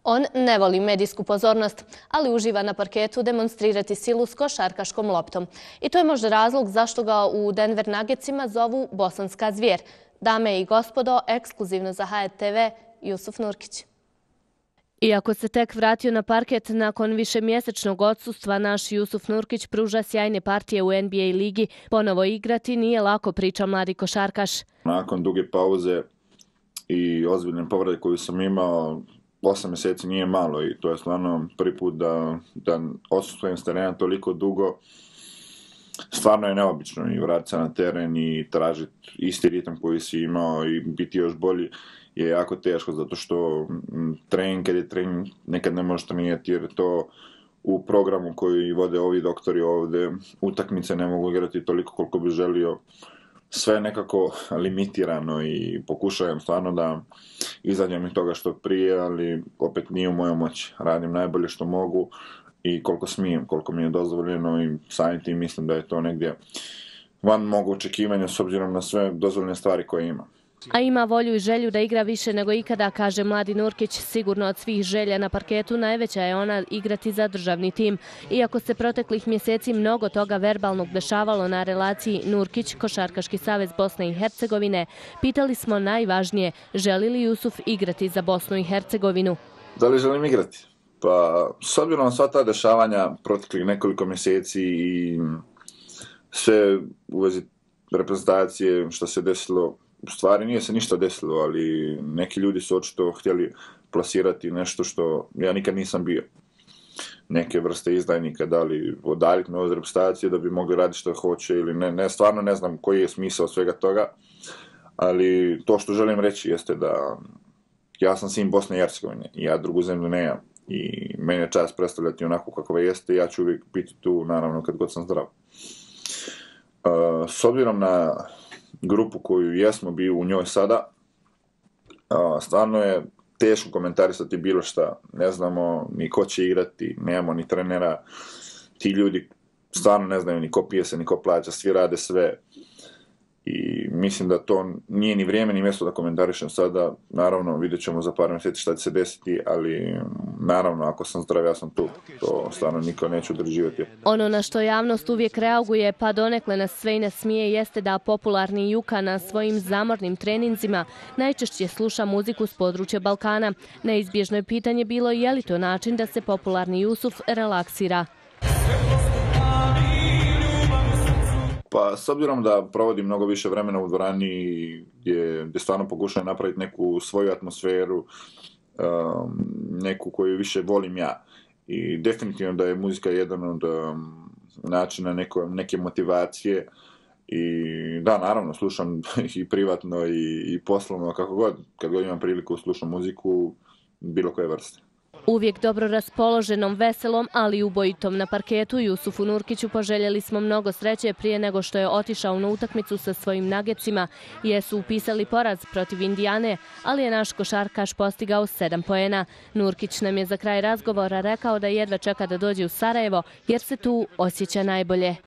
On ne voli medijsku pozornost, ali uživa na parketu demonstrirati silu s košarkaškom loptom. I to je možda razlog zašto ga u Denver Nuggetsima zovu bosanska zvijer. Dame i gospodo, ekskluzivno za HRTV, Jusuf Nurkić. Iako se tek vratio na parket nakon višemjesečnog odsustva, naš Jusuf Nurkić pruža sjajne partije u NBA ligi. Ponovo igrati nije lako, priča mladi košarkaš. Nakon duge pauze i ozbiljne povrede koju sam imao, 8 mjeseci nije malo i to je stvarno prvi put da odsustvujem s terena toliko dugo. Stvarno je neobično i vratiti se na teren i tražiti isti ritam koji si imao i biti još bolji je jako teško, zato što trening, kad je trening, nekad ne možeš trenirati jer to u programu koji vode ovi doktori ovdje, utakmice ne mogu igrati toliko koliko bi želio. Sve je nekako limitirano i pokušavam stvarno da izađem iz toga što prije, ali opet nije u mojoj moći. Radim najbolje što mogu i koliko smijem, koliko mi je dozvoljeno i samim tim mislim da je to negdje van mog očekivanja s obzirom na sve dozvoljene stvari koje imam. A ima volju i želju da igra više nego ikada, kaže mladi Nurkić. Sigurno od svih želja na parketu najveća je ona igrati za državni tim. Iako se proteklih mjeseci mnogo toga verbalnog dešavalo na relaciji Nurkić, Košarkaški savez Bosne i Hercegovine, pitali smo najvažnije, želi li Jusuf igrati za Bosnu i Hercegovinu? Da li želim igrati? Pa, s obzirom na sva ta dešavanja proteklih nekoliko mjeseci i sve u vezi reprezentacije što se desilo, u stvari nije se ništa desilo, ali neki ljudi su očito htjeli plasirati nešto što ja nikad nisam bio. Neke vrste izdajnika, da li odaljiti me od reprezentacije da bi mogli raditi što hoće ili ne, stvarno ne znam koji je smisao svega toga, ali to što želim reći jeste da ja sam sin Bosne i Hercegovine i ja drugu zemlju nemam i meni je čast predstavljati onako kakva jeste i ja ću uvijek biti tu, naravno, kad god sam zdrav. S obzirom na grupu koju jesmo bili u njoj sada, stvarno je teško komentarisati bilo šta. Ne znamo ni ko će igrati, nemamo ni trenera. Ti ljudi stvarno ne znaju ni ko pije se, ni ko plaća, svi rade sve. I mislim da to nije ni vrijeme ni mjesto da komentarišem sada. Naravno, vidjet ćemo za par mjeseci šta će se desiti, ali naravno, ako sam zdrav, ja sam tu. To stvarno niko neće određivati. Ono na što javnost uvijek reaguje, pa donekle nas sve i nasmije, jeste da popularni Juka na svojim zamornim treninzima najčešće sluša muziku s područja Balkana. Neizbježno je pitanje bilo je li to način da se popularni Jusuf relaksira. Pa, s obzirom da provodim mnogo više vremena u dvorani gdje stvarno pokušam napraviti neku svoju atmosferu, neku koju više volim ja. I definitivno da je muzika jedan od načina neke motivacije. I da, naravno, slušam i privatno i poslovno, kako god, kad god imam priliku slušam muziku bilo koje vrste. Uvijek dobro raspoloženom, veselom, ali i ubojitom na parketu, Jusufu Nurkiću poželjeli smo mnogo sreće prije nego što je otišao na utakmicu sa svojim Nuggetsima. Jesu upisali poraz protiv Indijane, ali je naš košarkaš postigao 7 poena. Nurkić nam je za kraj razgovora rekao da jedva čeka da dođe u Sarajevo jer se tu osjeća najbolje.